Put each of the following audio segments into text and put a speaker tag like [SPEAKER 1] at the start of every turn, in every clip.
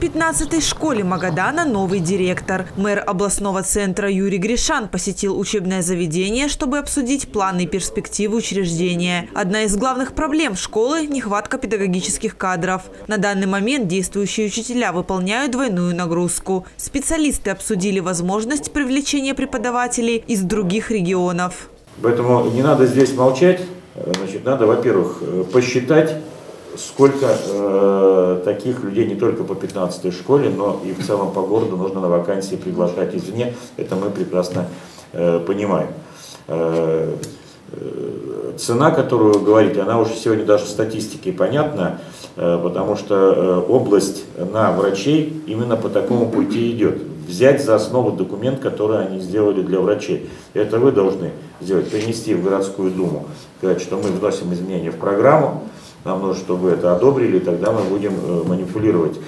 [SPEAKER 1] 15-й школе Магадана новый директор. Мэр областного центра Юрий Гришан посетил учебное заведение, чтобы обсудить планы и перспективы учреждения. Одна из главных проблем школы – нехватка педагогических кадров. На данный момент действующие учителя выполняют двойную нагрузку. Специалисты обсудили возможность привлечения преподавателей из других регионов.
[SPEAKER 2] Поэтому не надо здесь молчать. Значит, надо, во-первых, посчитать, сколько таких людей не только по 15-й школе, но и в целом по городу нужно на вакансии приглашать извне. Это мы прекрасно понимаем. Цена, которую вы говорите, она уже сегодня даже статистикой понятна, потому что область на врачей именно по такому пути идет. Взять за основу документ, который они сделали для врачей. Это вы должны сделать, принести в городскую думу, сказать, что мы вносим изменения в программу, нам нужно, чтобы это одобрили, тогда мы будем манипулировать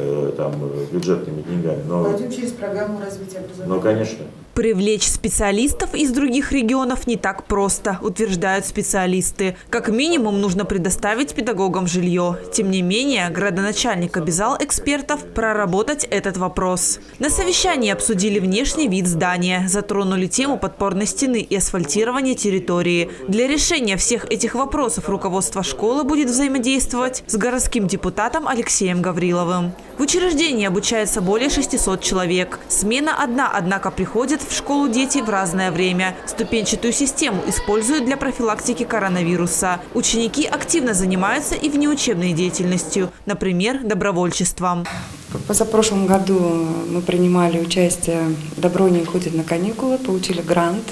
[SPEAKER 2] бюджетными деньгами.
[SPEAKER 3] Пойдем через программу развития образования.
[SPEAKER 2] Ну, конечно.
[SPEAKER 1] Привлечь специалистов из других регионов не так просто, утверждают специалисты. Как минимум нужно предоставить педагогам жилье. Тем не менее, градоначальник обязал экспертов проработать этот вопрос. На совещании обсудили внешний вид здания, затронули тему подпорной стены и асфальтирования территории. Для решения всех этих вопросов руководство школы будет взаимодействовать с городским депутатом Алексеем Гавриловым. В учреждении обучается более 600 человек. Смена одна, однако приходит в школу дети в разное время. Ступенчатую систему используют для профилактики коронавируса. Ученики активно занимаются и внеучебной деятельностью, например, добровольчеством.
[SPEAKER 3] В позапрошлом году мы принимали участие в «Добро не уходит на каникулы», получили грант,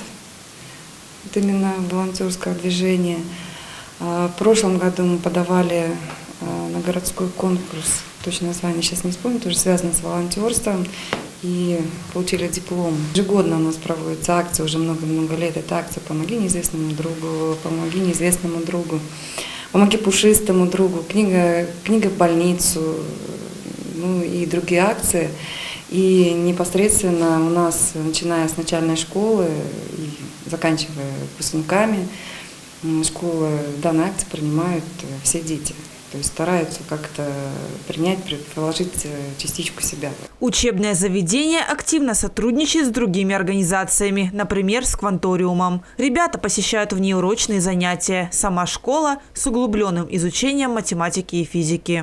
[SPEAKER 3] вот именно волонтерское движение. В прошлом году мы подавали на городской конкурс, точно название сейчас не вспомню, тоже связано с волонтерством, и получили диплом. Ежегодно у нас проводится акция, уже много-много лет. Это акция «Помоги неизвестному другу», «Помоги неизвестному другу», «Помоги пушистому другу», книга в больницу, ну и другие акции. И непосредственно у нас, начиная с начальной школы и заканчивая выпускниками школы, данные акции принимают все дети. То есть стараются как-то принять, приложить частичку себя.
[SPEAKER 1] Учебное заведение активно сотрудничает с другими организациями, например, с Кванториумом. Ребята посещают внеурочные занятия. Сама школа с углубленным изучением математики и физики.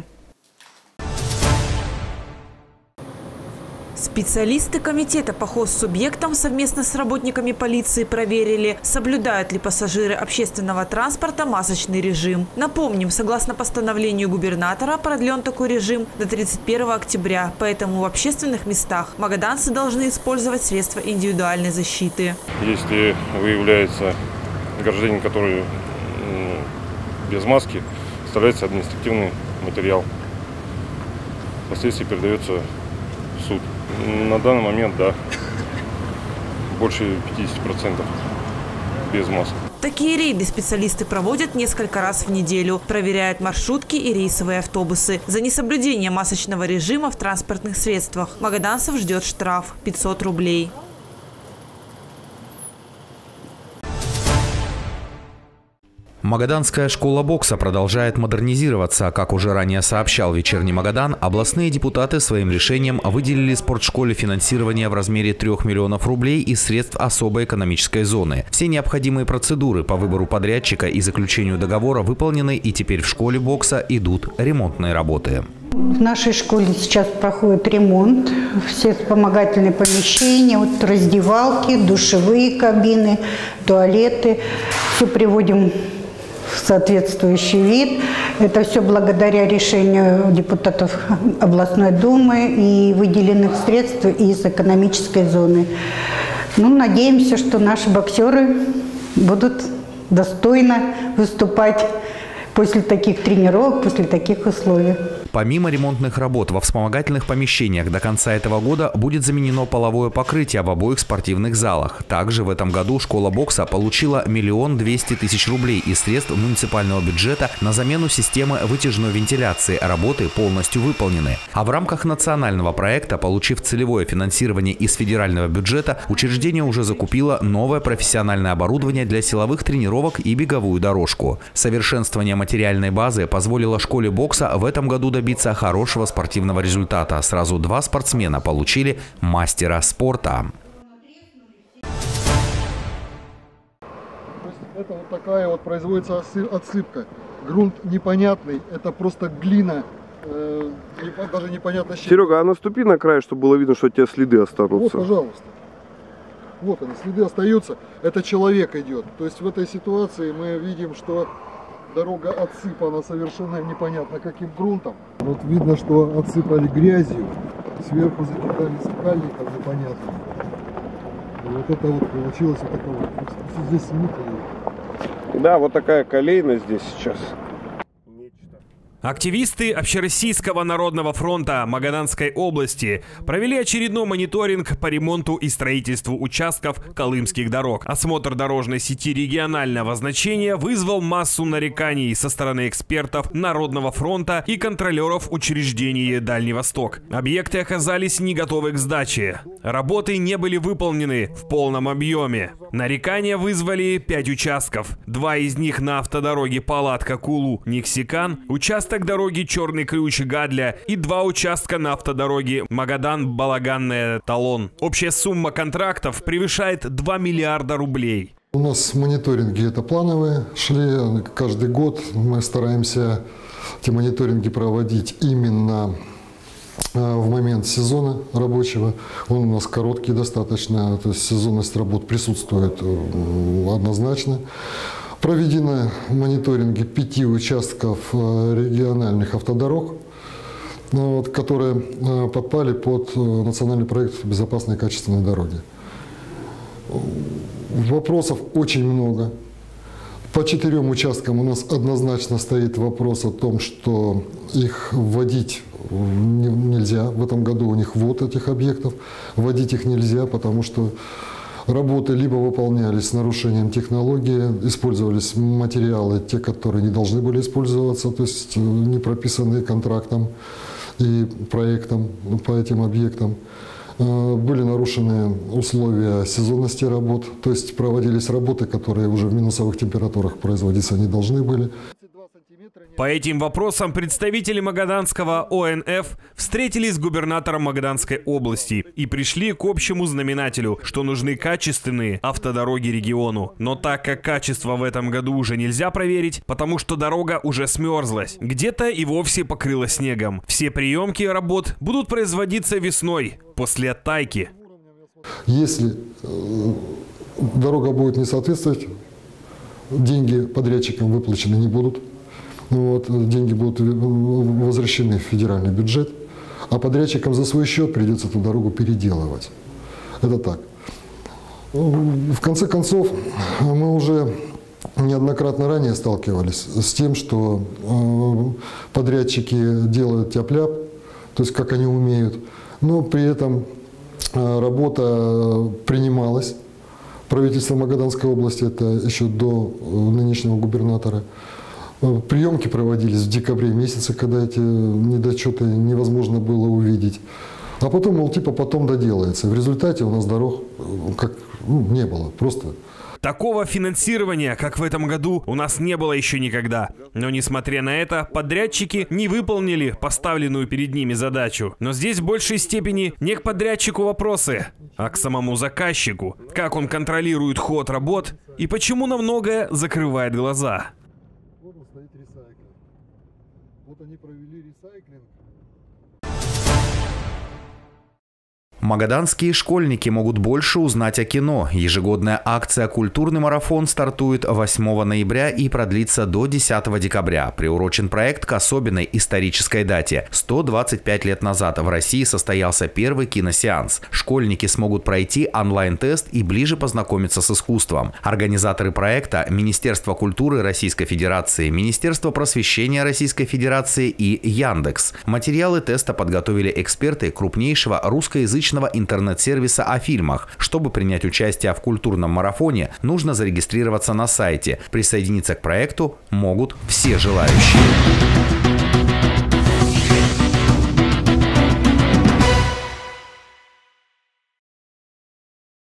[SPEAKER 1] Специалисты комитета по хозсубъектам совместно с работниками полиции проверили, соблюдают ли пассажиры общественного транспорта масочный режим. Напомним, согласно постановлению губернатора, продлен такой режим до 31 октября, поэтому в общественных местах магаданцы должны использовать средства индивидуальной защиты.
[SPEAKER 4] Если выявляется гражданин, который без маски, составляется административный материал. Впоследствии передается в суд. На данный момент, да, больше 50% без масок.
[SPEAKER 1] Такие рейды специалисты проводят несколько раз в неделю. Проверяют маршрутки и рейсовые автобусы. За несоблюдение масочного режима в транспортных средствах магаданцев ждет штраф – 500 рублей.
[SPEAKER 5] Магаданская школа бокса продолжает модернизироваться. Как уже ранее сообщал «Вечерний Магадан», областные депутаты своим решением выделили спортшколе финансирование в размере 3 миллионов рублей из средств особой экономической зоны. Все необходимые процедуры по выбору подрядчика и заключению договора выполнены, и теперь в школе бокса идут ремонтные работы.
[SPEAKER 6] В нашей школе сейчас проходит ремонт. Все вспомогательные помещения, вот раздевалки, душевые кабины, туалеты. Все приводим в соответствующий вид. Это все благодаря решению депутатов областной думы и выделенных средств из экономической зоны. Ну, надеемся, что наши боксеры будут достойно выступать после таких тренировок, после таких условий.
[SPEAKER 5] Помимо ремонтных работ во вспомогательных помещениях до конца этого года будет заменено половое покрытие в обоих спортивных залах. Также в этом году школа бокса получила 1 200 000 рублей из средств муниципального бюджета на замену системы вытяжной вентиляции. Работы полностью выполнены. А в рамках национального проекта, получив целевое финансирование из федерального бюджета, учреждение уже закупило новое профессиональное оборудование для силовых тренировок и беговую дорожку. Совершенствование материальной базы позволило школе бокса в этом году добиться добиться хорошего спортивного результата. Сразу 2 спортсмена получили мастера спорта.
[SPEAKER 7] Это вот такая вот производится отсыпка. Грунт непонятный, это просто глина, даже непонятно с чем.
[SPEAKER 8] Серега, а наступи на край, чтобы было видно, что у тебя следы останутся.
[SPEAKER 7] Вот, пожалуйста. Вот они, следы остаются. Это человек идет. То есть в этой ситуации мы видим, что дорога отсыпана совершенно непонятно каким грунтом. Вот видно, что отсыпали грязью, сверху закидали скальником непонятно. И вот это вот получилось вот такое вот. Здесь снимите.
[SPEAKER 8] Да, вот такая колейность здесь сейчас.
[SPEAKER 9] Активисты Общероссийского народного фронта Магаданской области провели очередной мониторинг по ремонту и строительству участков колымских дорог. Осмотр дорожной сети регионального значения вызвал массу нареканий со стороны экспертов Народного фронта и контролеров учреждений Дальний Восток. Объекты оказались не готовы к сдаче. Работы не были выполнены в полном объеме. Нарекания вызвали 5 участков. 2 из них на автодороге Палатка-Кулу-Никсикан, участок дороги Черный Ключ-Гадля и 2 участка на автодороге Магадан-Балаганная-Талон. Общая сумма контрактов превышает 2 миллиарда рублей.
[SPEAKER 7] У нас мониторинги это плановые шли. Каждый год мы стараемся эти мониторинги проводить именно в момент сезона рабочего. Он у нас короткий достаточно, то есть сезонность работ присутствует однозначно. Проведены мониторинги 5 участков региональных автодорог, которые подпали под национальный проект «Безопасные и качественные дороги». Вопросов очень много. По 4 участкам у нас однозначно стоит вопрос о том, что их вводить нельзя. В этом году у них ввод этих объектов. Вводить их нельзя, потому что работы либо выполнялись с нарушением технологии, использовались материалы, те, которые не должны были использоваться, то есть не прописанные контрактом и проектом по этим объектам. Были нарушены условия сезонности работ, то есть проводились работы, которые уже в минусовых температурах производиться не должны были.
[SPEAKER 9] По этим вопросам представители Магаданского ОНФ встретились с губернатором Магаданской области и пришли к общему знаменателю, что нужны качественные автодороги региону. Но так как качество в этом году уже нельзя проверить, потому что дорога уже смерзлась, где-то и вовсе покрылась снегом. Все приемки работ будут производиться весной, после оттайки.
[SPEAKER 7] Если дорога будет не соответствовать, деньги подрядчикам выплачены не будут. Деньги будут возвращены в федеральный бюджет, а подрядчикам за свой счет придется эту дорогу переделывать. Это так. В конце концов, мы уже неоднократно ранее сталкивались с тем, что подрядчики делают тяп-ляп, то есть как они умеют, но при этом работа принималась. Правительство Магаданской области, это еще до нынешнего губернатора. Приемки проводились в декабре месяце, когда эти недочеты невозможно было увидеть. А потом, мол, типа потом доделается. В результате у нас дорог не было, просто.
[SPEAKER 9] Такого финансирования, как в этом году, у нас не было еще никогда. Но несмотря на это, подрядчики не выполнили поставленную перед ними задачу. Но здесь в большей степени не к подрядчику вопросы, а к самому заказчику. Как он контролирует ход работ и почему на многое закрывает глаза.
[SPEAKER 7] Вот он стоит ресайклинг. Вот они провели ресайклинг.
[SPEAKER 5] Магаданские школьники могут больше узнать о кино. Ежегодная акция «Культурный марафон» стартует 8 ноября и продлится до 10 декабря. Приурочен проект к особенной исторической дате. 125 лет назад в России состоялся первый киносеанс. Школьники смогут пройти онлайн-тест и ближе познакомиться с искусством. Организаторы проекта – Министерство культуры Российской Федерации, Министерство просвещения Российской Федерации и Яндекс. Материалы теста подготовили эксперты крупнейшего русскоязычного интернет-сервиса о фильмах. Чтобы принять участие в культурном марафоне, нужно зарегистрироваться на сайте. Присоединиться к проекту могут все желающие.